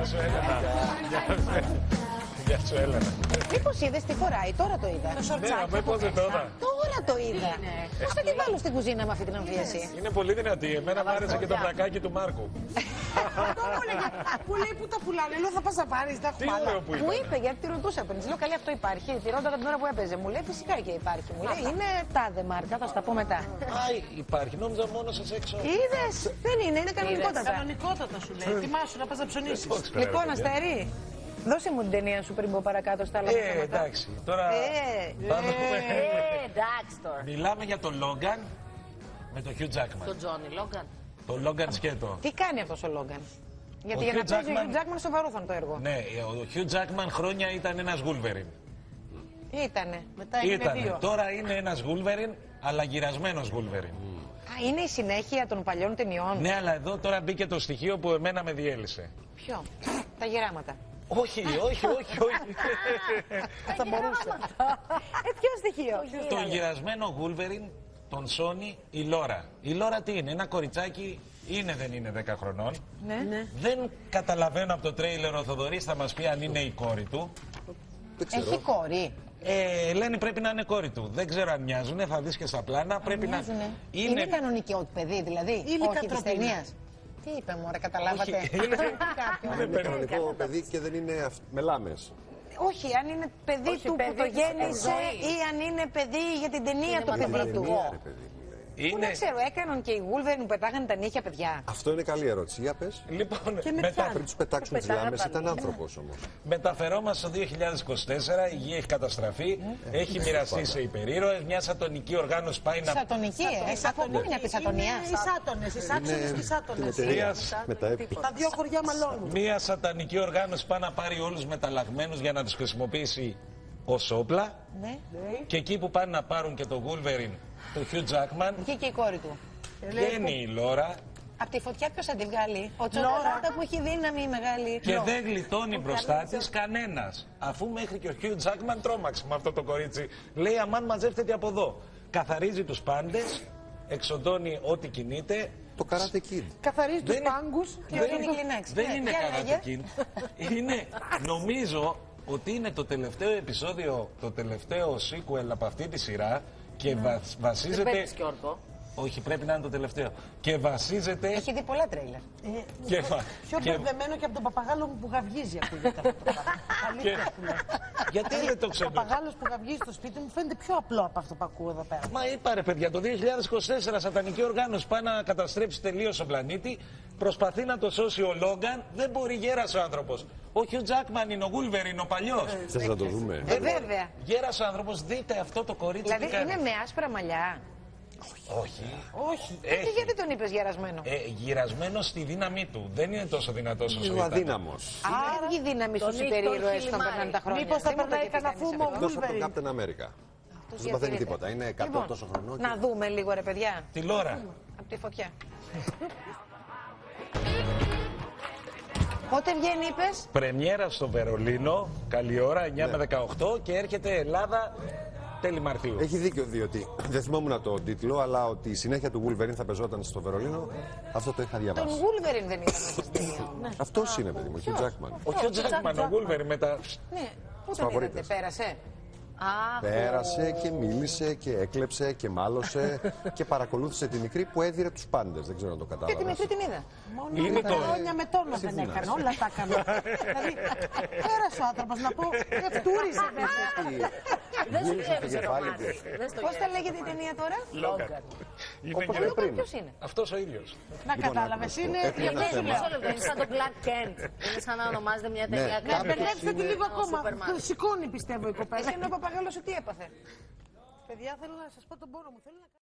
Γεια σου, Έλενα. Γεια σου, Έλενα. Μήπως είδες τι φοράει, τώρα το είδα. Το Ναι, σορτσάκι με από πότε μέσα. τώρα. Τώρα το είδα. Πώς θα τη βάλω στην κουζίνα με αυτή την αμφίεση. Είναι πολύ δυνατή. Εμένα μου άρεσε και το βρακάκι του Μάρκου. Αυτό μου έλεγε. Που λέει που τα πουλάνε. Λέω θα πας να πάρεις, τα Τι έχουμε άλλα. λέω που Μου ήταν. είπε, γιατί τη ρωτούσα πριν. Της λέω καλή αυτό υπάρχει. Τη ρώταγα την ώρα που έπαιζε. Μου λέει φυσικά και υπάρχει. Μου λέει είναι τάδε μάρκα, θα σου τα πω μετά. Α, υπάρχει. Νόμιζα μόνο σας έξω. Είδες, δεν είναι, είναι κανονικότατα. Κανονικότατα σου λέει. Ετοιμάσου να πας να ψωνίσεις. Λοιπόν, Αστέρι, δώσε μου την ταινία σου πριν πω παρακάτω στα άλλα πράγματα. Εντάξει. Τώρα πάμε. Εντάξει τώρα. Μιλάμε για τον Λόγκαν με τον Hugh Jackman. Τον Τζόνι Λόγκαν. Το Λόγκαν σκέτο. Τι κάνει αυτός ο Λόγκαν. Γιατί Ο για να Hugh παίζει ο Jackman- Hugh Jackman σοβαρό θα είναι το έργο. Ναι, ο Hugh Jackman χρόνια ήταν ένας Wolverine. Ήτανε. Μετά έγινε Ήτανε. δύο. Τώρα είναι ένας Wolverine, αλλά γυρασμένος Wolverine. Α, είναι η συνέχεια των παλιών ταινιών. Ναι, αλλά εδώ τώρα μπήκε το στοιχείο που εμένα με διέλυσε. Ποιο, τα γεράματα. Όχι. Θα μπορούσε. Ποιο στοιχείο. Το γυρασμένο Wolverine, τον σώνει η Λόρα. Η Λόρα τι είναι, ένα κοριτσάκι, δεν είναι 10 χρονών. Ναι. Δεν καταλαβαίνω από το τρέιλερ, ο Θοδωρής θα μας πει αν είναι η κόρη του. Έχει κόρη. Λένε πρέπει να είναι κόρη του. Δεν ξέρω αν μοιάζουνε, θα δεις και στα πλάνα. Πρέπει να Είναι κανονικό παιδί, δηλαδή. Όχι της λικατροπίνα. ταινίας. Τι είπε, μωρέ, καταλάβατε. Όχι, είναι- Κάποιον. Είναι κανονικό παιδί και δεν είναι με λάμες. Όχι, αν είναι παιδί Όχι, του που παιδί το της γέννησε ζωή. ή αν είναι παιδί για την ταινία το παιδί του. Ρε παιδί μου, λέει. Πού να ξέρω, έκαναν και οι Wolverine που πετάγανε τα νύχια, παιδιά. Αυτό είναι καλή ερώτηση. Για πες. Λοιπόν, Πριν τους πετάξουν τις λάμες ήταν άνθρωπος όμως. μεταφερόμαστε στο 2024, η γη έχει καταστραφεί, έχει μοιραστεί σε υπερήρωες, μια σατονική οργάνωση πάει να... Σατονική, από πού είναι από τη Σατονία. Οι Σάτονες, οι Σάξονες και οι Σάτονες. εταιρεία με τα έπιπλα. Τα δύο χωριά μαλώνουν. Μια σατανική οργάνωση πάει να πάρει όλους μεταλλαγμένους για να τους χρησιμοποιήσει ως όπλα. Ναι. Και εκεί που πάνε να πάρουν και το Wolverine, το Hugh Jackman, Βγήκε η κόρη του. βγαίνει η Λόρα Από τη φωτιά ποιος θα τη βγάλει. Ο Τσοκολάτα που έχει δύναμη μεγάλη. και δεν γλιτώνει μπροστά της κανένας. Αφού μέχρι και ο Hugh Jackman τρόμαξε με αυτό το κορίτσι. Λέει αμάν μαζεύτεται από εδώ. Καθαρίζει τους πάντες, εξοντώνει ό,τι κινείται. Το Karate Kid. Καθαρίζει τους Δεν είναι- πάγκους. Και ο Γιάννη Κλινάκης. Δεν Ναι, είναι για λέγε. Karate Kid. Είναι, νομίζω ότι είναι το τελευταίο επεισόδιο, το τελευταίο sequel από αυτή τη σειρά και Δεν βασίζεται... παίρνεις και όρκο. Όχι, πρέπει να είναι το τελευταίο. Και βασίζεται... Έχει δει πολλά τρέιλερ. Πιο μπερδεμένο και από τον παπαγάλο μου που γαυγίζει ακούγεται αυτό το πράγμα. Αλήθεια σου λέω. Γιατί δεν το Ο ξέρω. παπαγάλος που γαυγίζει στο σπίτι μου φαίνεται πιο απλό από αυτό που ακούω εδώ πέρα. Μα είπα ρε παιδιά, το 2024 σατανική οργάνωση πάει να καταστρέψει τελείως τον πλανήτη. Προσπαθεί να το σώσει ο Λόγκαν. Δεν μπορεί, γέρασε ο άνθρωπος. Ο Hugh Jackman είναι ο Wolverine, ο παλιός. Θες να το δούμε. Βέβαια. Γέρασε ο άνθρωπος, δείτε αυτό το κορίτσι Δηλαδή τι κάνει. είναι με άσπρα μαλλιά. Όχι. Όχι. Και γιατί τον είπες γερασμένο. Γυρασμένο στη δύναμή του. Δεν είναι τόσο δυνατός όσο Λίγο ήταν. αδύναμος. Άρα η δύναμη στους Τον υπερήρωες έχει όταν λιμάρει. περνάνε τα χρόνια. Μήπως θα Τι μου το περνάει έχετε κανένα κάνει σε φούμο αυτό. Εκτός από τον Wolverine. Captain America. Αυτός Δεν παθαίνει διατηρείται. τίποτα. Είναι 100 Λοιπόν, τόσο χρονών. να δούμε λίγο ρε παιδιά. Τη Λόρα. Από τη φωτιά. Πότε βγαίνει είπες? Πρεμιέρα στο Βερολίνο, καλή ώρα, 9 με 18 και έρχεται Ελλάδα τέλη Μαρτίου. Έχει δίκιο διότι δεν θυμόμουν τον τίτλο, αλλά ότι η συνέχεια του Wolverine θα πεζόταν στο Βερολίνο, αυτό το είχα Τον διαβάσει. Wolverine δεν ήταν μέσα στην ταινία. Αυτός είναι, παιδί μου, ο Hugh Jackman. Ο Hugh Jackman, ο Wolverine με τα... Ναι, πού τον Φαβορίτες. είδατε, πέρασε. Πέρασε και μίλησε και έκλεψε και μάλωσε και παρακολούθησε τη μικρή που έδιρε τους πάντες. Δεν ξέρω αν το Και τη κατάλαβες. μικρή την είδα. Μόνο Είναι με το- χρόνια με τόνο δεν έκανε. Όλα τα έκανε. Δηλαδή, πέρασε ο άνθρωπος να πω, ευτούριζε μέσα. Δεν σου Γύρισε γέμισε το το κεφάλι μάτι. της. Δεν στο Πώς θα γέμισε. λέγεται η ταινία τώρα? Λόγκαν. Είναι Όπως και... και πριν. Ποιος είναι? Αυτός ο ίδιος. Να κατάλαβες, είναι Έχει ένα Μισό θέμα. λεπτό, είναι σαν το Clark Kent. Είναι σαν να ονομάζεται μια ταινία Ναι, Να κάτι. μπερδέψετε τη λίγο ακόμα. Superman. Σηκώνει πιστεύω η κοπέλα. Εσύ είναι ο παπαγάλος σου τι έπαθε. Παιδιά, θέλω να σας πω τον πόνο μου. Θέλω να